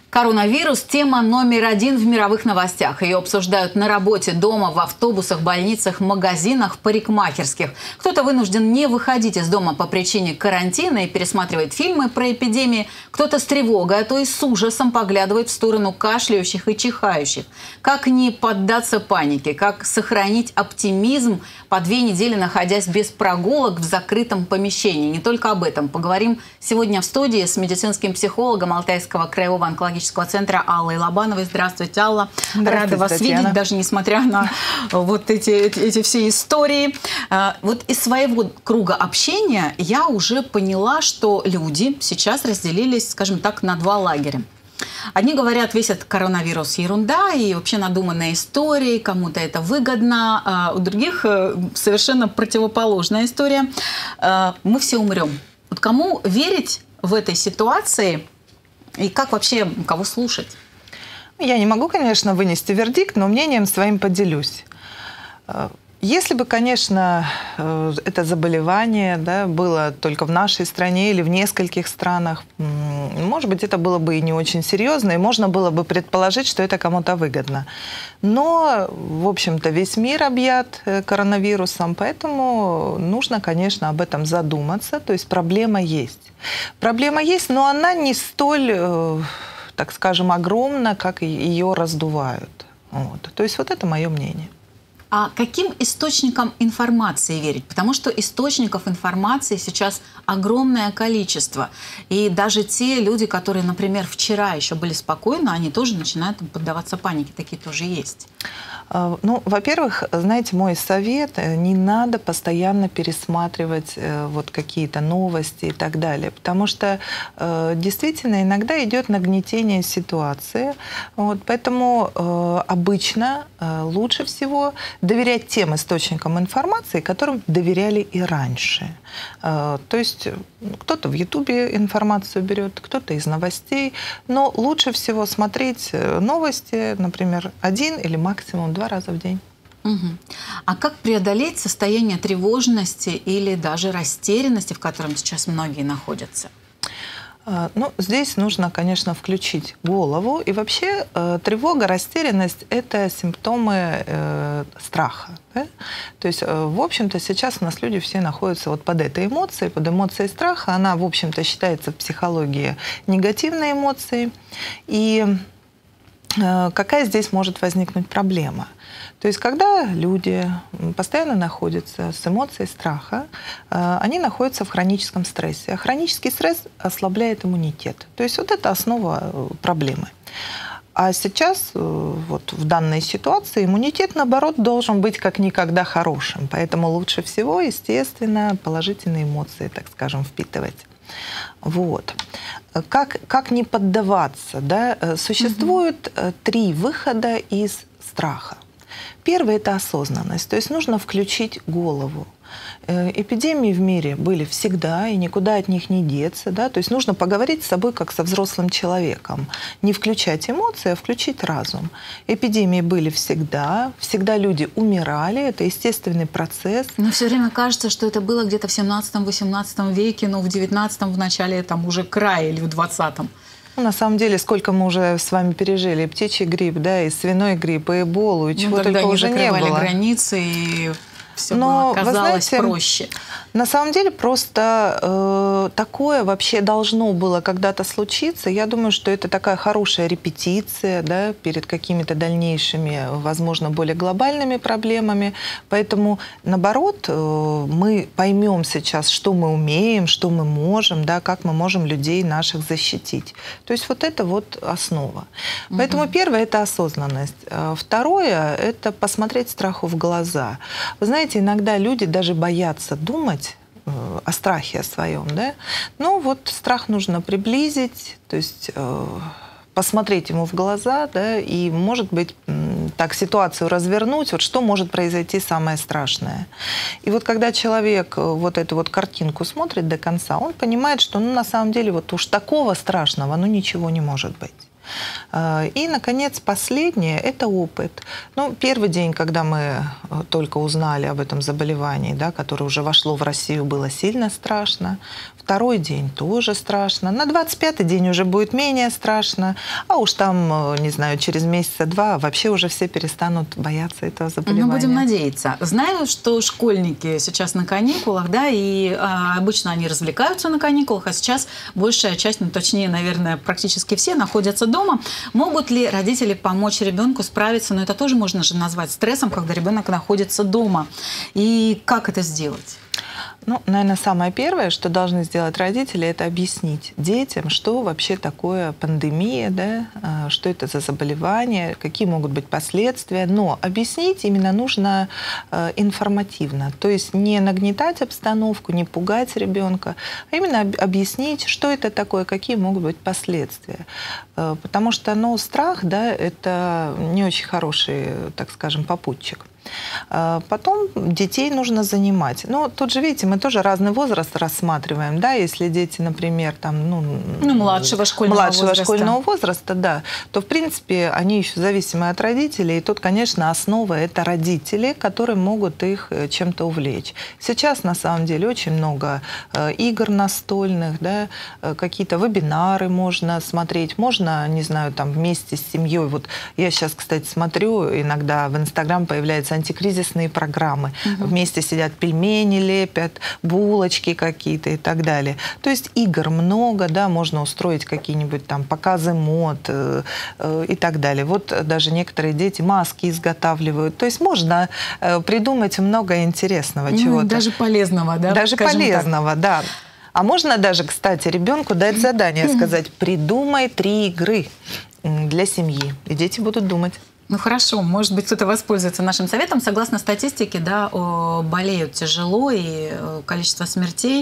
Коронавирус – тема номер один в мировых новостях. Ее обсуждают на работе, дома, в автобусах, больницах, магазинах, парикмахерских. Кто-то вынужден не выходить из дома по причине карантина и пересматривает фильмы про эпидемии. Кто-то с тревогой, а то и с ужасом поглядывает в сторону кашляющих и чихающих. Как не поддаться панике? Как сохранить оптимизм, по 2 недели находясь без прогулок в закрытом помещении? Не только об этом. Поговорим сегодня в студии с медицинским психологом Алтайского краевого онкологического центра Аллой Лобановой. Здравствуйте, Алла. Рада вас видеть, даже несмотря на вот эти все истории. Вот из своего круга общения я уже поняла, что люди сейчас разделились, скажем так, на 2 лагеря. Одни говорят, весь этот коронавирус ерунда и вообще надуманная история, кому-то это выгодно, а у других совершенно противоположная история. Мы все умрем. Вот кому верить в этой ситуации и как вообще кого слушать? Я не могу, конечно, вынести вердикт, но мнением своим поделюсь. Если бы, конечно, это заболевание, да, было только в нашей стране или в нескольких странах, может быть, это было бы и не очень серьезно, и можно было бы предположить, что это кому-то выгодно. Но, в общем-то, весь мир объят коронавирусом, поэтому нужно, конечно, об этом задуматься. То есть проблема есть. Проблема есть, но она не столь, так скажем, огромна, как ее раздувают. Вот. То есть вот это мое мнение. А каким источникам информации верить? Потому что источников информации сейчас огромное количество. И даже те люди, которые, например, вчера еще были спокойны, они тоже начинают поддаваться панике. Такие тоже есть. Ну, во-первых, знаете, мой совет: не надо постоянно пересматривать вот какие-то новости и так далее, потому что действительно иногда идет нагнетение ситуации. Вот, поэтому обычно лучше всего доверять тем источникам информации, которым доверяли и раньше. То есть кто-то в Ютубе информацию берет, кто-то из новостей, но лучше всего смотреть новости, например, 1 или максимум 2 раза в день. Угу. А как преодолеть состояние тревожности или даже растерянности, в котором сейчас многие находятся? Ну, здесь нужно, конечно, включить голову. И вообще тревога, растерянность – это симптомы страха. Да? То есть, в общем-то, сейчас у нас люди все находятся вот под этой эмоцией, под эмоцией страха. Она, в общем-то, считается в психологии негативной эмоцией. И какая здесь может возникнуть проблема? То есть, когда люди постоянно находятся с эмоцией страха, они находятся в хроническом стрессе. А хронический стресс ослабляет иммунитет. То есть, вот это основа проблемы. А сейчас, вот в данной ситуации, иммунитет, наоборот, должен быть как никогда хорошим. Поэтому лучше всего, естественно, положительные эмоции, так скажем, впитывать. Вот. Как не поддаваться? Да? Существует 3 выхода из страха. Первый – это осознанность, то есть нужно включить голову. Эпидемии в мире были всегда, и никуда от них не деться. Да? То есть нужно поговорить с собой как со взрослым человеком. Не включать эмоции, а включить разум. Эпидемии были всегда, всегда люди умирали, это естественный процесс. Но все время кажется, что это было где-то в 17-18 веке, но в 19-м в начале там уже края или в 20-м. На самом деле, сколько мы уже с вами пережили: и птичий грипп, да, и свиной грипп, и эболу, и чего только уже не было. Границы, и все было, казалось, проще. На самом деле, просто такое вообще должно было когда-то случиться. Я думаю, что это такая хорошая репетиция, да, перед какими-то дальнейшими, возможно, более глобальными проблемами. Поэтому, наоборот, мы поймем сейчас, что мы умеем, что мы можем, да, как мы можем людей наших защитить. То есть вот это вот основа. Поэтому первое – это осознанность. Второе – это посмотреть страху в глаза. Вы знаете, иногда люди даже боятся думать о страхе о своем, да? Но вот страх нужно приблизить, то есть посмотреть ему в глаза, да, и, может быть, так ситуацию развернуть, вот что может произойти самое страшное. И вот когда человек вот эту вот картинку смотрит до конца, он понимает, что, ну, на самом деле вот уж такого страшного, ну, ничего не может быть. И, наконец, последнее – это опыт. Ну, первый день, когда мы только узнали об этом заболевании, да, которое уже вошло в Россию, было сильно страшно. Второй день тоже страшно. На 25-й день уже будет менее страшно. А уж там, не знаю, через месяца-два вообще уже все перестанут бояться этого заболевания. Ну, будем надеяться. Знаю, что школьники сейчас на каникулах, да, и обычно они развлекаются на каникулах, а сейчас большая часть, ну, точнее, наверное, практически все находятся дома. Могут ли родители помочь ребенку справиться? Но это тоже можно же назвать стрессом, когда ребенок находится дома. И как это сделать? Ну, наверное, самое первое, что должны сделать родители, это объяснить детям, что вообще такое пандемия, да, что это за заболевание, какие могут быть последствия. Но объяснить именно нужно информативно, то есть не нагнетать обстановку, не пугать ребенка, а именно объяснить, что это такое, какие могут быть последствия. Потому что, ну, страх, да, это не очень хороший, так скажем, попутчик. Потом детей нужно занимать. Но тут же, видите, мы тоже разный возраст рассматриваем. Да? Если дети, например, там, младшего школьного возраста, да, то, в принципе, они еще зависимы от родителей. И тут, конечно, основа – это родители, которые могут их чем-то увлечь. Сейчас, на самом деле, очень много игр настольных, да? Какие-то вебинары можно смотреть. Можно, не знаю, там, вместе с семьей. Вот я сейчас, кстати, смотрю, иногда в Инстаграм появляются антикризисные программы. Вместе сидят, пельмени лепят, булочки какие-то и так далее. То есть игр много, да, можно устроить какие-нибудь там показы мод и так далее. Вот даже некоторые дети маски изготавливают. То есть можно придумать много интересного чего-то. Даже полезного, да? Даже полезного, да. А можно даже, кстати, ребенку дать задание, сказать: придумай 3 игры для семьи. И дети будут думать. Ну хорошо, может быть, кто-то воспользуется нашим советом. Согласно статистике, да, болеют тяжело, и количество смертей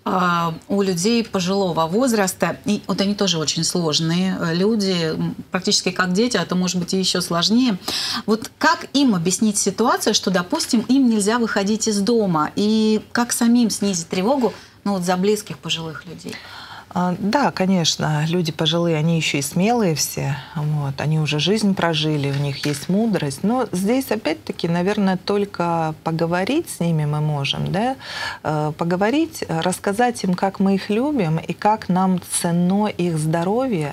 у людей пожилого возраста, и вот они тоже очень сложные люди, практически как дети, а то, может быть, и еще сложнее. Вот как им объяснить ситуацию, что, допустим, им нельзя выходить из дома, и как самим снизить тревогу, ну, вот за близких пожилых людей? Да, конечно, люди пожилые, они еще и смелые все, вот, они уже жизнь прожили, у них есть мудрость, но здесь опять-таки, наверное, только поговорить с ними мы можем, да, поговорить, рассказать им, как мы их любим и как нам ценно их здоровье,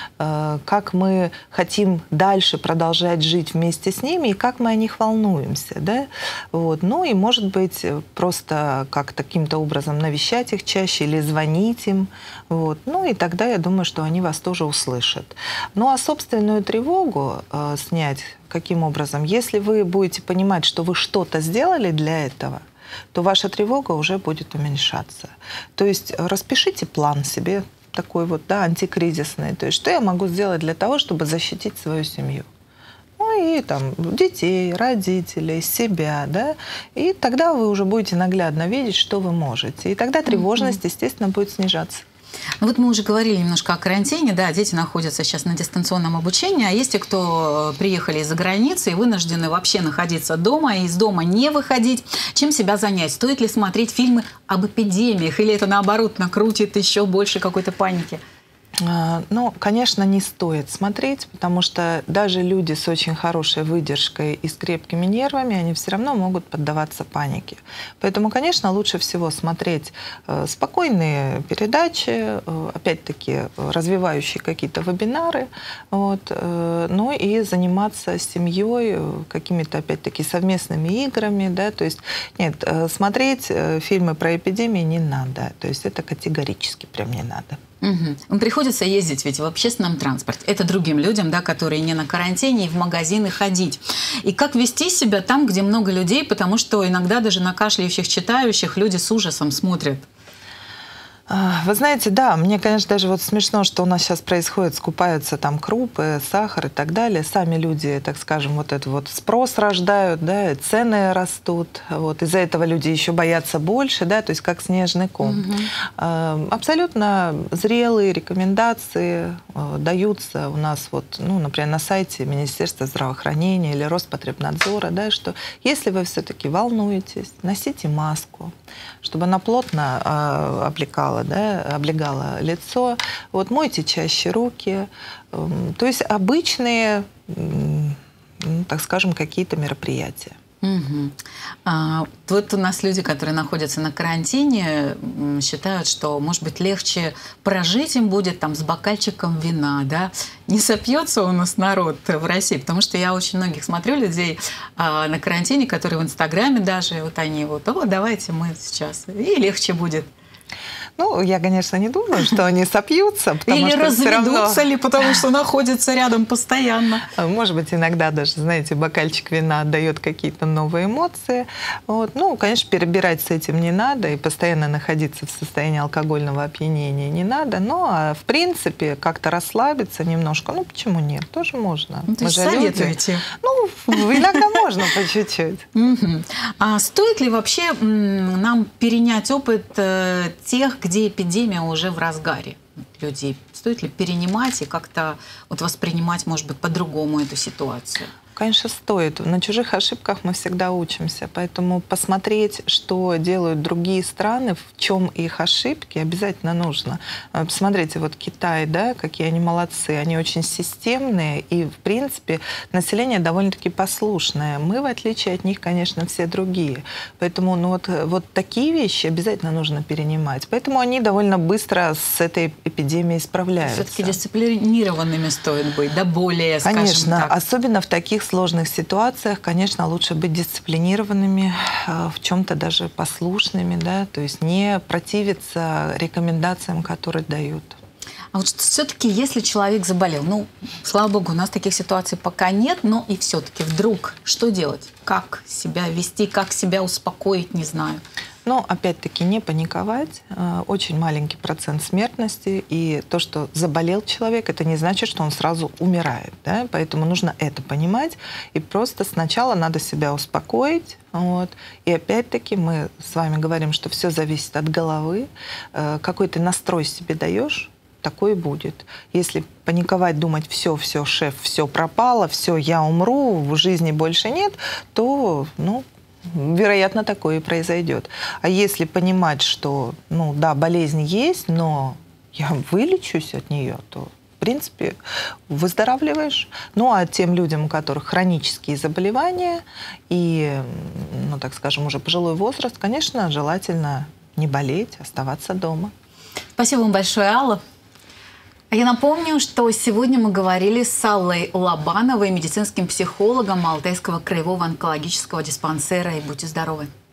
как мы хотим дальше продолжать жить вместе с ними и как мы о них волнуемся, да, вот, ну и, может быть, просто как-то каким-то образом навещать их чаще или звонить им. Вот. Ну и тогда я думаю, что они вас тоже услышат. Ну а собственную тревогу снять каким образом? Если вы будете понимать, что вы что-то сделали для этого, то ваша тревога уже будет уменьшаться. То есть распишите план себе такой вот, да, антикризисный. То есть что я могу сделать для того, чтобы защитить свою семью? Ну и там детей, родителей, себя, да, и тогда вы уже будете наглядно видеть, что вы можете. И тогда тревожность, естественно, будет снижаться. Ну вот мы уже говорили немножко о карантине, да, дети находятся сейчас на дистанционном обучении, а есть те, кто приехали из-за границы и вынуждены вообще находиться дома, и из дома не выходить. Чем себя занять? Стоит ли смотреть фильмы об эпидемиях, или это, наоборот, накрутит еще больше какой-то паники? Ну, конечно, не стоит смотреть, потому что даже люди с очень хорошей выдержкой и с крепкими нервами, они все равно могут поддаваться панике. Поэтому, конечно, лучше всего смотреть спокойные передачи, опять-таки развивающие какие-то вебинары, вот, ну и заниматься с семьей какими-то, опять-таки, совместными играми, да, то есть, нет, смотреть фильмы про эпидемии не надо, то есть это категорически прям не надо. Угу. Приходится ездить ведь в общественном транспорте. Это другим людям, да, которые не на карантине, и в магазины ходить. И как вести себя там, где много людей, потому что иногда даже на кашляющих, читающих люди с ужасом смотрят. Вы знаете, да, мне, конечно, даже вот смешно, что у нас сейчас происходит, скупаются там крупы, сахар и так далее. Сами люди, так скажем, вот этот вот спрос рождают, да, цены растут. Вот, из-за этого люди еще боятся больше, да, то есть как снежный ком. Абсолютно зрелые рекомендации даются у нас, вот, ну, например, на сайте Министерства здравоохранения или Роспотребнадзора, да, что если вы все-таки волнуетесь, носите маску, чтобы она плотно облекала облегало, да, облегало лицо. Вот мойте чаще руки. То есть обычные, так скажем, какие-то мероприятия. Угу. Вот у нас люди, которые находятся на карантине, считают, что, может быть, легче прожить им будет там с бокальчиком вина, да? Не сопьется у нас народ в России, потому что я очень многих смотрю людей на карантине, которые в Инстаграме даже, вот они вот, о, давайте мы сейчас, и легче будет. Ну, я, конечно, не думаю, что они сопьются, потому или что разведутся ли, потому что находятся рядом постоянно. Может быть, иногда даже, знаете, бокальчик вина дает какие-то новые эмоции. Вот. Ну, конечно, перебирать с этим не надо, и постоянно находиться в состоянии алкогольного опьянения не надо. Но, в принципе, как-то расслабиться немножко, ну, почему нет? Тоже можно. Ну, то есть советуете? Ну, иногда можно по чуть-чуть. А стоит ли вообще нам перенять опыт тех, где эпидемия уже в разгаре людей? Стоит ли перенимать и как-то вот воспринимать, может быть, по-другому эту ситуацию? Конечно, стоит. На чужих ошибках мы всегда учимся. Поэтому посмотреть, что делают другие страны, в чем их ошибки, обязательно нужно. Посмотрите, вот Китай, да, какие они молодцы. Они очень системные, и, в принципе, население довольно-таки послушное. Мы, в отличие от них, конечно, все другие. Поэтому ну, вот такие вещи обязательно нужно перенимать. Поэтому они довольно быстро с этой эпидемией справляются. Все-таки дисциплинированными стоит быть, да, более, конечно, скажем так. Особенно в таких сложных ситуациях, конечно, лучше быть дисциплинированными, в чем-то даже послушными, да, то есть не противиться рекомендациям, которые дают. А вот все-таки, если человек заболел, ну, слава богу, у нас таких ситуаций пока нет, но и все-таки вдруг что делать? Как себя вести, как себя успокоить, не знаю. Но, опять-таки, не паниковать. Очень маленький процент смертности. И то, что заболел человек, это не значит, что он сразу умирает. Да? Поэтому нужно это понимать. И просто сначала надо себя успокоить. Вот. И опять-таки мы с вами говорим, что все зависит от головы. Какой ты настрой себе даешь, такой и будет. Если паниковать, думать, все, шеф, все пропало, все, я умру, в жизни больше нет, то, ну, вероятно, такое и произойдет. А если понимать, что, ну да, болезнь есть, но я вылечусь от нее, то, в принципе, выздоравливаешь. Ну, а тем людям, у которых хронические заболевания и, ну, так скажем, уже пожилой возраст, конечно, желательно не болеть, оставаться дома. Спасибо вам большое, Алла. Я напомню, что сегодня мы говорили с Аллой Лобановой, медицинским психологом Алтайского краевого онкологического диспансера. И будьте здоровы!